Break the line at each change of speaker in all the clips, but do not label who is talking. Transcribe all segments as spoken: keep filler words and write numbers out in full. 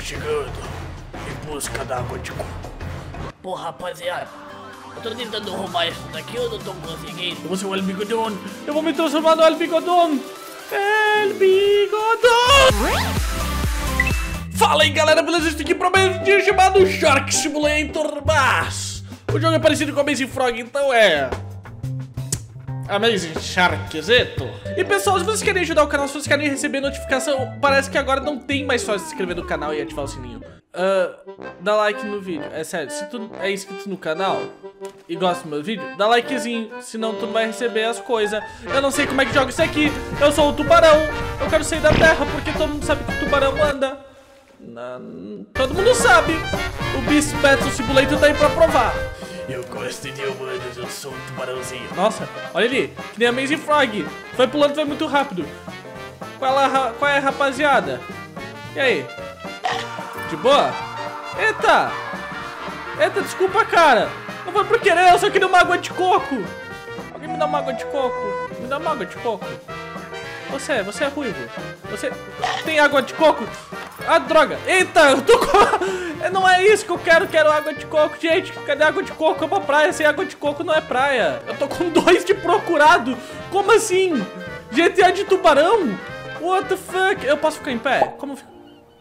chegando em busca da água de coco.
Pô, rapaziada, eu tô tentando roubar isso daqui, eu não tô conseguindo.
Eu vou ser o El Bigodon. Eu vou me transformar no El Bigodon. El Bigodon. Fala aí, galera, beleza? Estou aqui para mais um dia chamado Shark Simulator, mas o jogo é parecido com Amazing Frog, então é Amazing Sharkzeto. E pessoal, se vocês querem ajudar o canal, se vocês querem receber notificação, parece que agora não tem mais só se inscrever no canal e ativar o sininho. Uh, dá like no vídeo, é sério, se tu é inscrito no canal e gosta do meu vídeo, dá likezinho, senão tu não vai receber as coisas. Eu não sei como é que joga isso aqui, eu sou o tubarão, eu quero sair da terra porque todo mundo sabe que o tubarão anda. Na... Todo mundo sabe, o Beast Battle Simulator tá aí pra provar.
Eu gosto de humanos, eu sou um tubarãozinho.
Nossa, olha ali, que nem Amazing Frog, vai pulando, vai muito rápido. Qual é, qual é, rapaziada? E aí? De boa? Eita! Eita, desculpa, cara. Não foi por querer, eu só queria uma água de coco. Alguém me dá uma água de coco? Me dá uma água de coco. Você, você é ruivo. Você tem água de coco? Ah, droga. Eita, eu tô com... Não é isso que eu quero, quero água de coco. Gente, cadê água de coco? É uma praia, sem água de coco não é praia. Eu tô com dois de procurado. Como assim? G T A de tubarão? What the fuck? Eu posso ficar em pé? Como fica?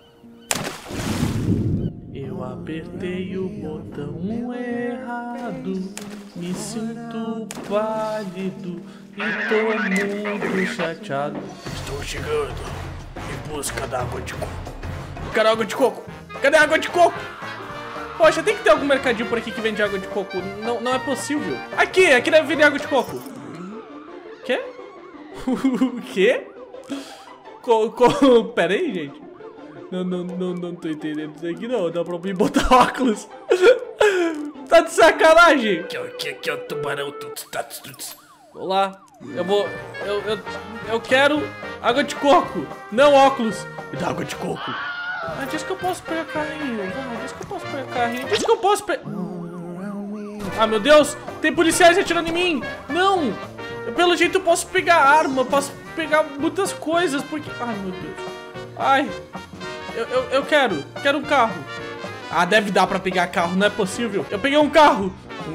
Eu apertei o botão errado, me sinto pálido e tô muito chateado.
Estou chegando em busca da água de coco.
Eu quero água de coco. Cadê a água de coco? Poxa, tem que ter algum mercadinho por aqui que vende água de coco. Não, não é possível. Aqui, aqui deve vender água de coco. Quê? O quê? Co, co... Pera aí, gente. Não, não, não, não tô entendendo isso aqui não. Dá pra me botar óculos. Tá de sacanagem.
Que é que, que é o tubarão tuts, tuts, tuts.
Vou lá. Eu vou... Eu, eu, eu quero água de coco. Não óculos. Me dá água de coco. Ah, diz que eu posso pegar carrinho. Ah, diz que eu posso pegar carrinho. Diz que eu posso pegar... Ah, meu Deus. Tem policiais atirando em mim. Não. Eu, pelo jeito eu posso pegar arma. Posso pegar muitas coisas. Porque... Ai, meu Deus. Ai... Eu, eu, eu quero, quero um carro. Ah, deve dar pra pegar carro, não é possível. Eu peguei um carro.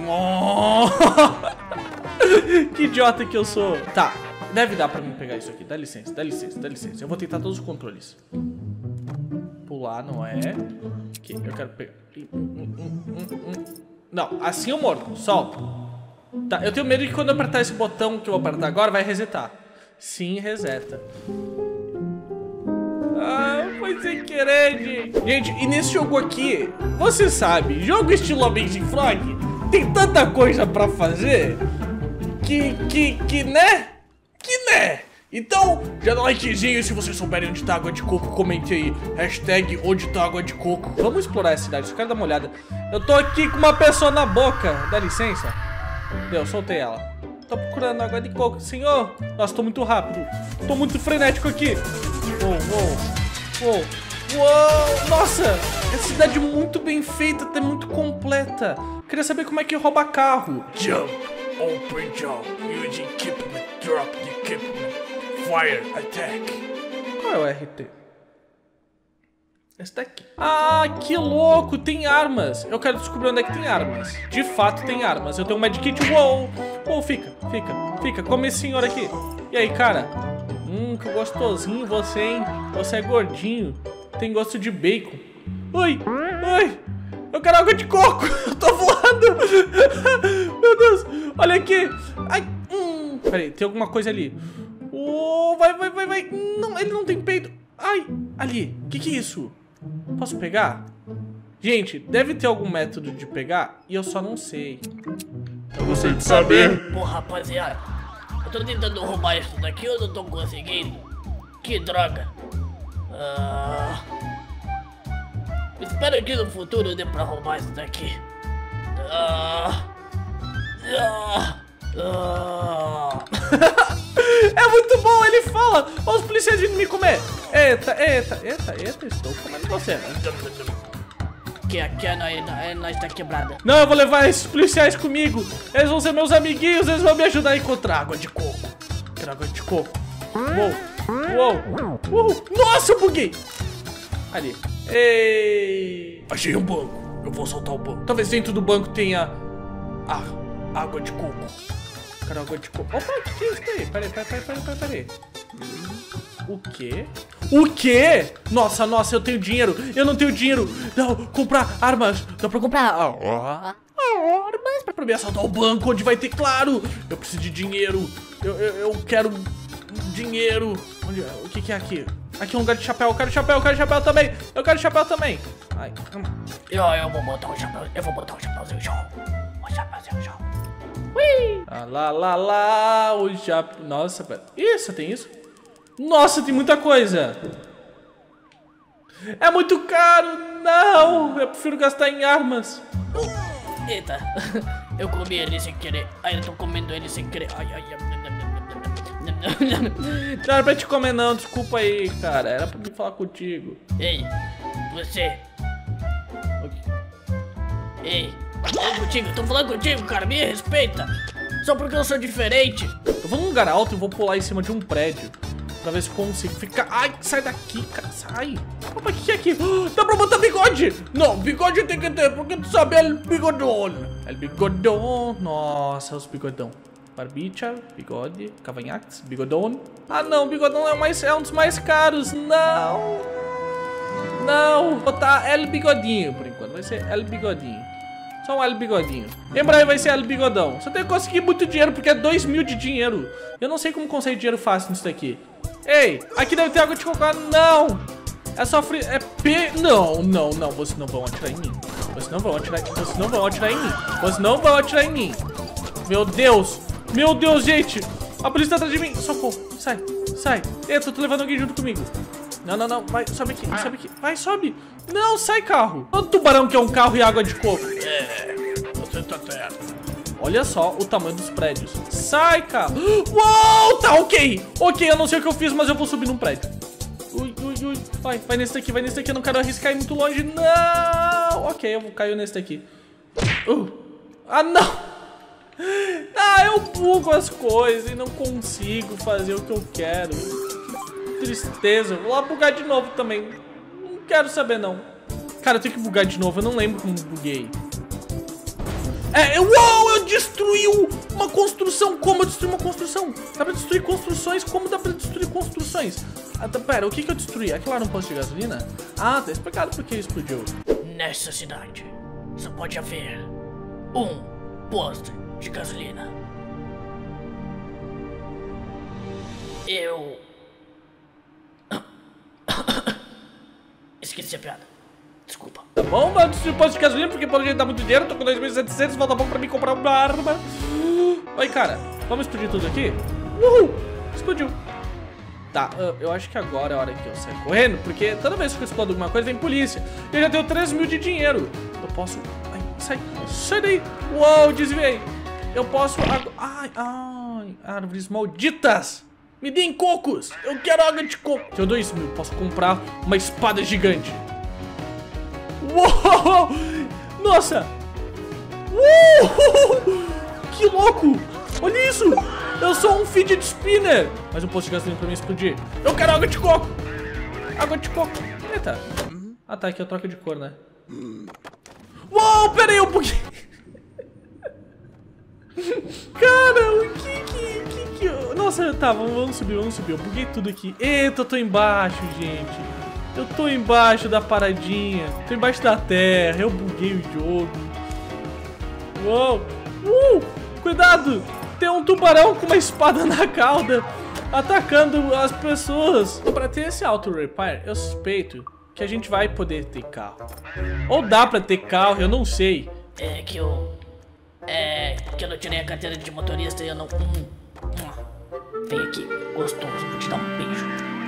Que idiota que eu sou. Tá, deve dar pra mim pegar isso aqui. Dá licença, dá licença, dá licença. Eu vou tentar todos os controles. Pular, não é. Aqui, eu quero pegar. Não, assim eu morro, solta. Tá, eu tenho medo que quando eu apertar esse botão que eu vou apertar agora, vai resetar. Sim, reseta. Ah, foi sem querer, gente. Gente, e nesse jogo aqui, você sabe, jogo estilo Amazing Frog tem tanta coisa pra fazer que, que, que, né? Que, né? Então, já dá um likezinho. Se vocês souberem onde tá água de coco, comente aí. Hashtag onde tá água de coco. Vamos explorar a cidade, só quero dar uma olhada. Eu tô aqui com uma pessoa na boca. Dá licença. Deu, soltei ela. Tô procurando água de coco, senhor. Nossa, tô muito rápido. Tô muito frenético aqui. Uou, uou, uou, uou. Nossa, essa cidade é muito bem feita, tá muito completa. Queria saber como é que rouba carro.
Jump, open jump, use equipment, drop the equipment, fire, attack.
Qual é o R T? Esse daqui. Ah, que louco, tem armas. Eu quero descobrir onde é que tem armas. De fato tem armas, eu tenho um medkit. Uou, uou, fica, fica, fica. Come esse senhor aqui. E aí, cara? Hum, que gostosinho você, hein? Você é gordinho. Tem gosto de bacon. Oi, oi. Eu quero água de coco. Eu tô voando. Meu Deus. Olha aqui. Ai, hum. Peraí, tem alguma coisa ali. Oh, vai, vai, vai, vai. Não, ele não tem peito. Ai, ali. O que que é isso? Posso pegar? Gente, deve ter algum método de pegar e eu só não sei.
Eu gostaria de saber. Pô, rapaziada, eu tô tentando roubar isso daqui, eu não tô conseguindo. Que droga. Ah... Espero que no futuro dê pra roubar isso daqui. Ah... Ah... Ah...
É muito bom, ele fala. Olha os policiais vindo me comer. Eita, eita, eita, eita, estou comendo você.
Que aqui é nós, é nós tá quebrada.
Não, eu vou levar esses policiais comigo. Eles vão ser meus amiguinhos, eles vão me ajudar a encontrar água de coco. Quero água de coco. Uou, uou, uou. Nossa, eu buguei. Ali. Ei.
Achei um banco. Eu vou soltar o banco.
Talvez dentro do banco tenha... Ah, água de coco. Cara, água de coco. Opa, o que, que é isso aí? Peraí, peraí, peraí, peraí, peraí, peraí. O quê? O quê? Nossa, nossa, eu tenho dinheiro. Eu não tenho dinheiro. Não, comprar armas. Dá pra comprar armas pra me assaltar o banco, onde vai ter, claro. Eu preciso de dinheiro. Eu, eu, eu quero dinheiro. Onde, o que que é aqui? Aqui é um lugar de chapéu. Eu quero chapéu, eu quero chapéu também. Eu quero chapéu também. Ai, calma.
Eu, eu vou botar o chapéu. Eu vou botar o chapéuzinho show. O chapéuzinho show.
Ui. Ah, lá, lá, lá. O chapéu. Nossa, pera. Isso, tem isso? Nossa, tem muita coisa. É muito caro. Não, eu prefiro gastar em armas.
Eita, eu comi ele sem querer. Ai, eu tô comendo ele sem querer. Ai, ai, ai.
Não era pra te comer não, desculpa aí, cara. Era pra me falar contigo.
Ei, você. Ei, tô falando contigo, tô falando contigo, cara. Me respeita. Só porque eu sou diferente.
Eu vou num lugar alto e vou pular em cima de um prédio. Pra ver se consigo ficar... Ai, sai daqui, cara, sai. Opa, o que, que é aqui? Oh, dá pra botar bigode. Não, bigode tem que ter, porque tu sabe, é o bigodão. É o bigodão. Nossa, os bigodão. Barbicha, bigode, cavanhaques, bigodão. Ah, não, bigodão é, o mais, é um dos mais caros. Não. Não, vou botar El Bigodinho por enquanto. Vai ser El Bigodinho. Só um El Bigodinho. Em breve vai ser El Bigodão. Só tem que conseguir muito dinheiro, porque é dois mil de dinheiro. Eu não sei como conseguir dinheiro fácil nisso daqui. Ei, aqui deve ter água de coco. Não! É só frio. É P. Não, não, não. Vocês não vão atirar em mim. Vocês não vão atirar. Vocês não vão atirar em mim. Vocês não vão atirar em mim. Meu Deus. Meu Deus, gente. A polícia tá atrás de mim. Socorro. Sai. Sai. Eita, eu tô levando alguém junto comigo. Não, não, não. Vai, sobe aqui. Sobe aqui. Vai, sobe. Não, sai, carro. Todo tubarão que é um carro e água de coco.
É, você tá certo.
Olha só o tamanho dos prédios. Sai, cara. Uou, tá ok. Ok, eu não sei o que eu fiz, mas eu vou subir num prédio. Ui, ui, ui. Vai, vai nesse daqui, vai nesse daqui. Eu não quero arriscar ir muito longe. Não. Ok, eu vou cair nesse daqui. Uh. Ah, não. Ah, eu bugo as coisas e não consigo fazer o que eu quero. Que tristeza. Vou lá bugar de novo também. Não quero saber, não. Cara, eu tenho que bugar de novo. Eu não lembro como buguei. É, uou, eu destruí uma construção. Como eu destruí uma construção? Dá pra destruir construções? Como dá pra destruir construções? Ah, tá, pera, o que que eu destruí? Aquilo lá era um posto de gasolina? Ah, tá explicado por que explodiu.
Nessa cidade, só pode haver um posto de gasolina. Eu... Esqueci a piada. Desculpa.
Tá bom, vamos destruir o posto de gasolina, porque pelo jeito dá muito dinheiro. Tô com dois mil e setecentos, falta pouco pra mim comprar uma arma. Oi, cara, vamos explodir tudo aqui? Uhul, explodiu. Tá, eu acho que agora é a hora que eu sair correndo, porque toda vez que eu explodo alguma coisa vem polícia. Eu já tenho três mil de dinheiro. Eu posso... Ai, sai, sai daí. Uou, desviei. Eu posso... Ai, ai, árvores malditas. Me deem cocos. Eu quero água de coco. Tenho dois mil, posso comprar uma espada gigante. Uou! Nossa! Uh! Que louco! Olha isso! Eu sou um fidget spinner! Mas um posto de gasolina pra mim explodir. Eu quero água de coco! Água de coco! Eita! Ah tá, aqui é a troca de cor, né? Uou! Pera aí, eu buguei! Cara, o que que... que, que... Nossa, tá, vamos, vamos subir, vamos subir. Eu buguei tudo aqui. Eita, eu tô embaixo, gente. Eu tô embaixo da paradinha. Tô embaixo da terra. Eu buguei o jogo. Uou! Uh! Cuidado! Tem um tubarão com uma espada na cauda atacando as pessoas. Pra ter esse auto repair, eu suspeito que a gente vai poder ter carro. Ou dá pra ter carro, eu não sei.
É que eu... É que eu não tirei a carteira de motorista e eu não... Hum, hum. Vem aqui, gostoso, vou te dar um beijo.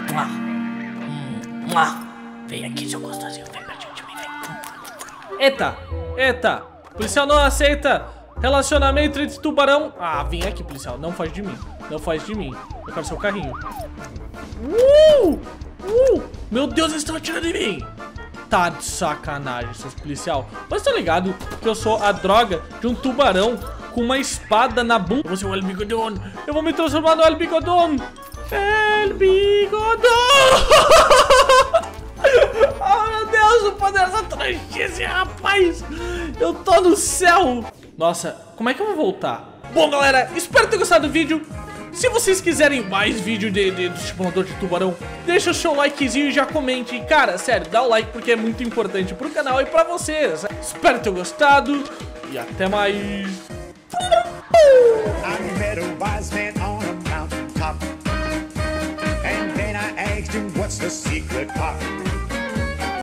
Hum, hum. Vem aqui, seu gostosinho, vem pertinho de mim, vem.
Eita, eita. Policial não aceita relacionamento entre tubarão. Ah, vem aqui, policial, não faz de mim. Não faz de mim. Eu quero seu carrinho. Uh! Uh! Meu Deus, eles estão atirando em mim. Tá de sacanagem, seus policial. Mas tá ligado que eu sou a droga de um tubarão com uma espada na bunda. Eu vou ser o El Bigodon. Eu vou me transformar no El Bigodon. El Bigodon. responder essa trouxice, rapaz. Eu tô no céu. Nossa, como é que eu vou voltar? Bom, galera, espero ter gostado do vídeo. Se vocês quiserem mais vídeo de, de, do simulador de tubarão, deixa o seu likezinho e já comente. E, cara, sério, dá o like porque é muito importante pro canal e pra vocês. Espero ter gostado e até mais.